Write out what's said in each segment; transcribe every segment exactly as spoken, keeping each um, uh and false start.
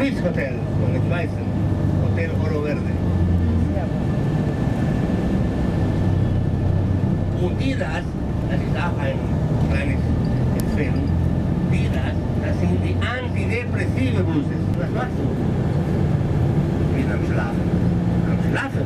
Swiss Hotel, con el Weißen, Hotel Oro Verde. Und die das, das ist auch ein kleines Empfehlung, die das, das sind die antidepressive Blues. Was machst du? Wieder am Schlafen. Am Schlafen?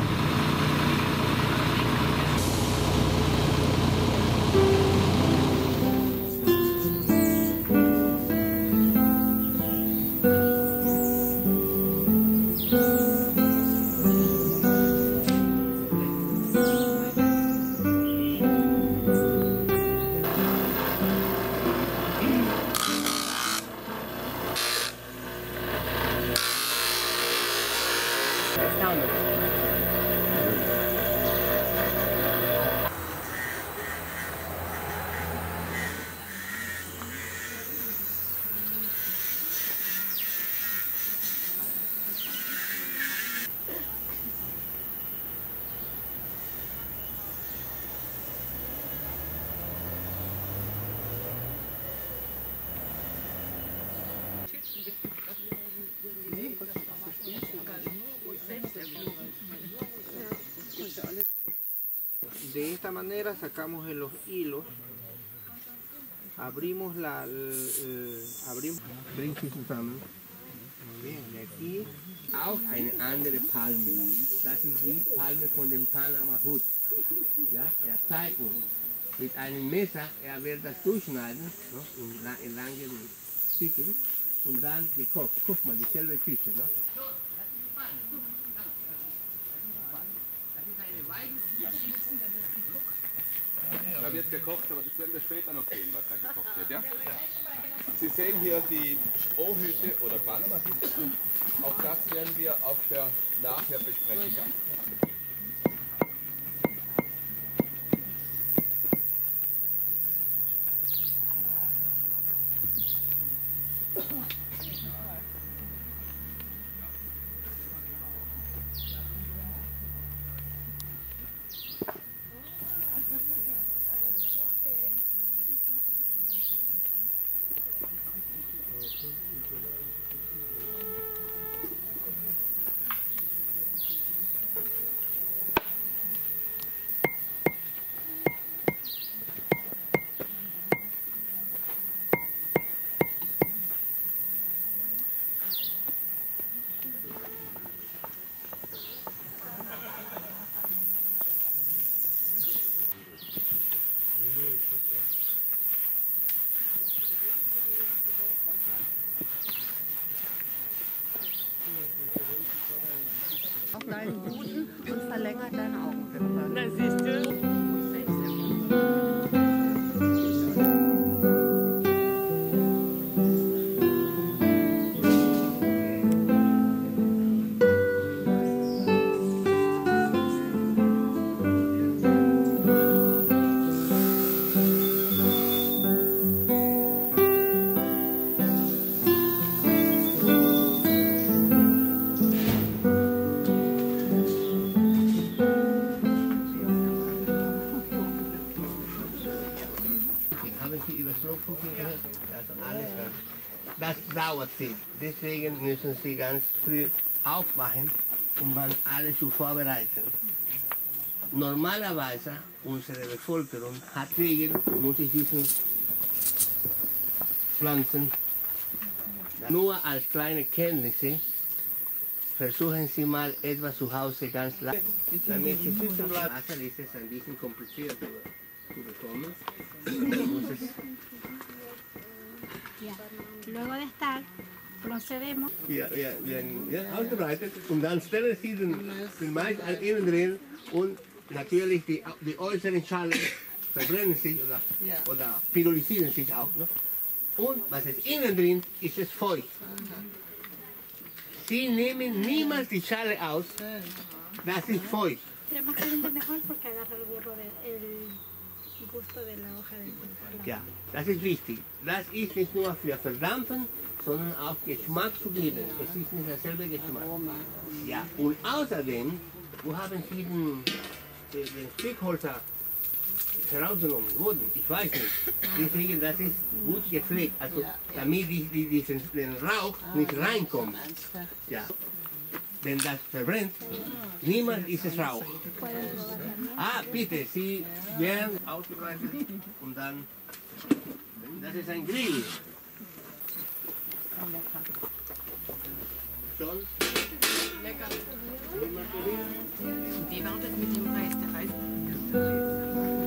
De esta manera sacamos los hilos, abrimos la, el, el, abrimos, bringt sie zusammen. Muy bien, y aquí Auch eine andere Palme. Das ist die Palme von dem Panama Hut. Ja, er zeigt uns. Mit einem Messer, er wird das durchschneiden, no? in, la in lange Stücke und dann gekocht. Guck mal, dieselbe Küche. No? Da wird gekocht, aber das werden wir später noch sehen, was da gekocht wird. Ja? Sie sehen hier die Strohhüte oder Panama-Hüte. Auch das werden wir auf der nachher besprechen. Ja? Auf deinen Boden und verlängert deine Augenwimpern. Na, siehst du? Das dauert sich. Deswegen müssen Sie ganz früh aufwachen, um man alles zu vorbereiten. Normalerweise, unsere Bevölkerung hat Regeln, muss ich diesen Pflanzen nur als kleine Kenntnisse. Versuchen Sie mal etwas zu Hause ganz leicht. Damit Sie sitzen bleiben. Also ist es ein bisschen kompliziert zu bekommen. Muss es Ja. Luego de estar, procedemos. Ja, ja, ja, ja, ausgebreitet und dann stellen Sie den, den Mais an innen drin und natürlich die, die äußeren Schalen verbrennen sich oder, ja. oder pyrolisieren sich auch. Ne? Und was ist innen drin, ist es feucht. Sie nehmen niemals die Schale aus, das ist feucht. Ja, das ist wichtig. Das ist nicht nur für Verdampfen, sondern auch Geschmack zu geben. Es ist nicht derselbe Geschmack. Ja, und außerdem, wo haben Sie den, den Strickholzer herausgenommen wurden. Ich weiß nicht. Deswegen, das ist gut gepflegt. Also, damit die, die, diesen, den Rauch nicht reinkommt. Ja. Wenn das verbrennt, niemand ist es Rauch. Ah, bitte, Sie werden ausgebreitet und dann, das ist ein Grill. Schon? Lecker. Wie war das mit dem Reis? Der Reis?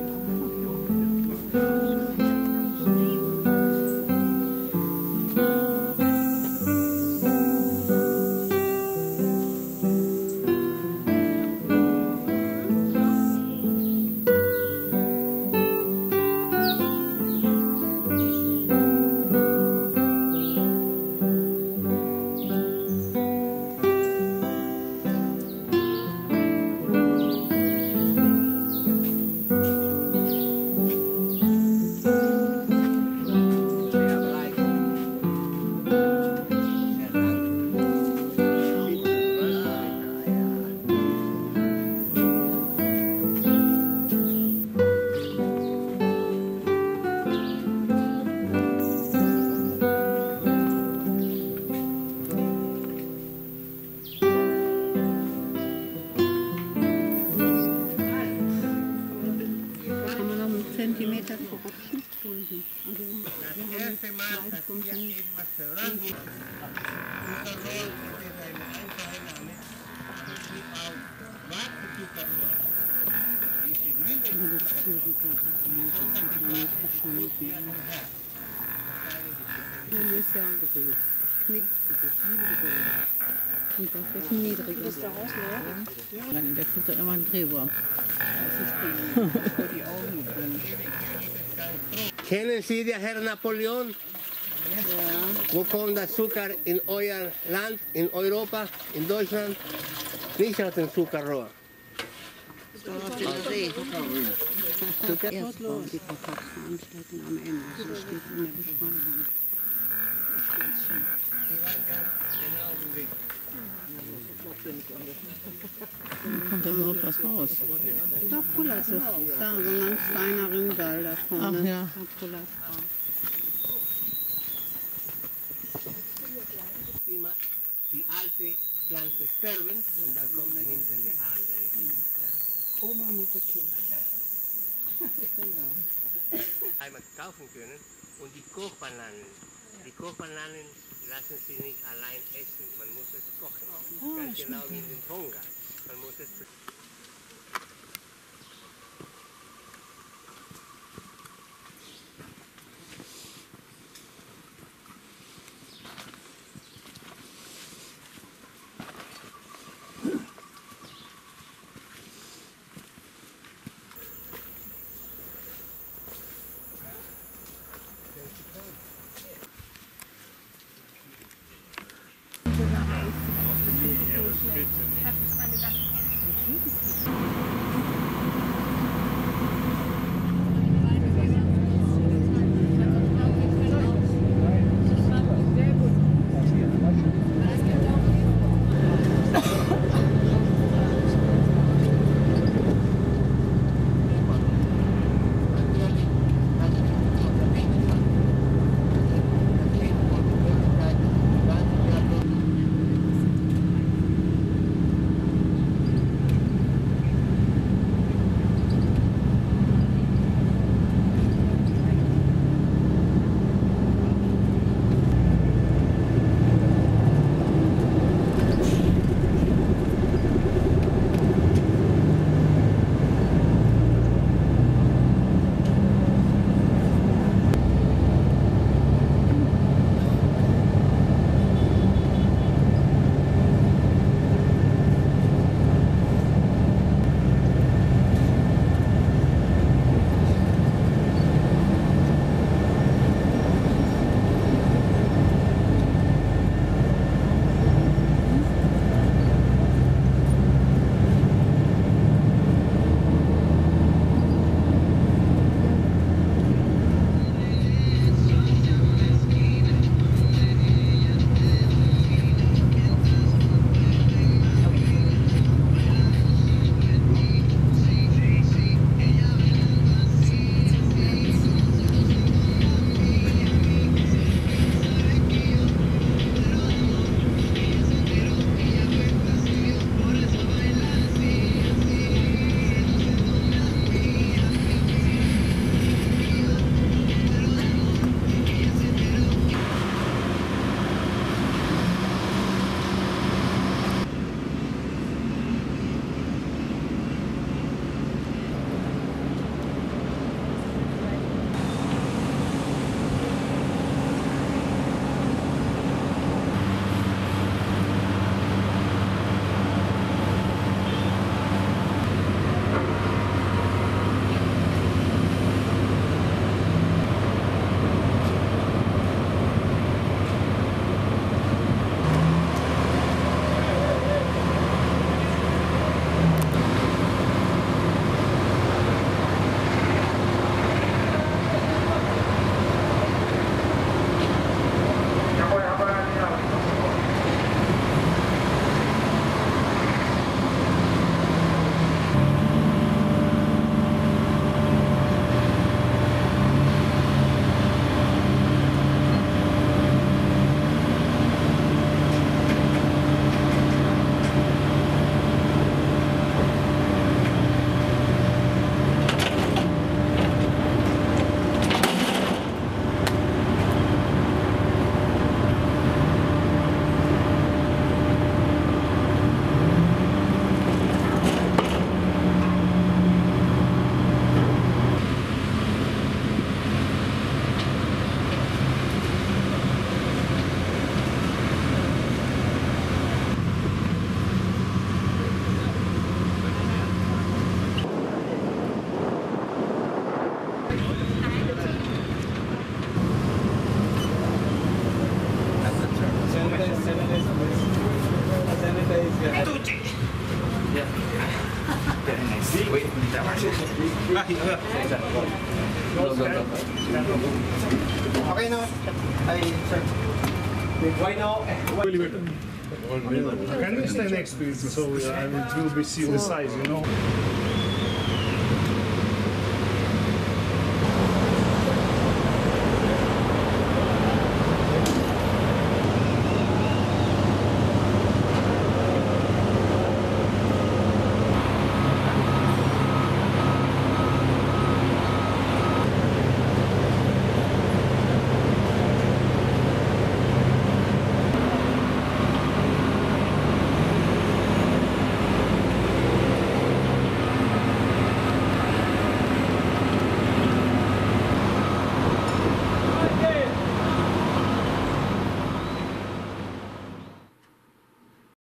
Zentimeter verrutschen. Das erste Mal, dass wir etwas verbrannt haben, ist ein einfacher Name, die auf schwarze Zuckerrohr, diese grüne Das ist ja knickt. Und das ist niedrig. Du bist da raus, ne? Der kriegt doch immer einen Drehwurm. Das ist vor die Augen drin. Kennen Sie den Herrn Napoleon? Ja. Wo kommt der Zucker in euer Land, in Europa, in Deutschland? Nicht aus dem Zuckerrohr. Zucker. Erst bauen die Verkaufsveranstaltung am Ende. Das steht in der Beschreibung. Kommt da überhaupt was raus? Ja, Pulas ist da, so ein ganz feiner Rinnsal da vorne. Ach ja. Pulas. Immer die alte Pflanze sterben und dann kommt da hinten die andere. Ja. Oma muss das Kind. Einmal kaufen können und die Kochbananen. Die Kochbananen lassen sich nicht allein essen, man muss es kochen. Oh, Ganz genau wie in den Tonga. Man muss es Okay na. Ay, sir. Why now? Really better. Can you stand next to it so uh, I will be see the size, you know?